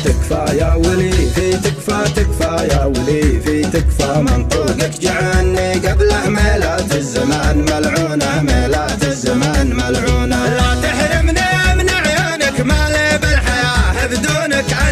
تكفى يا ولي في تكفى يا ولي في تكفى منطوقك جعلني قبله ميلات الزمان ملعونة ميلات الزمان ملعونة. لا تحرمني من عيونك مالي بالحياة بدونك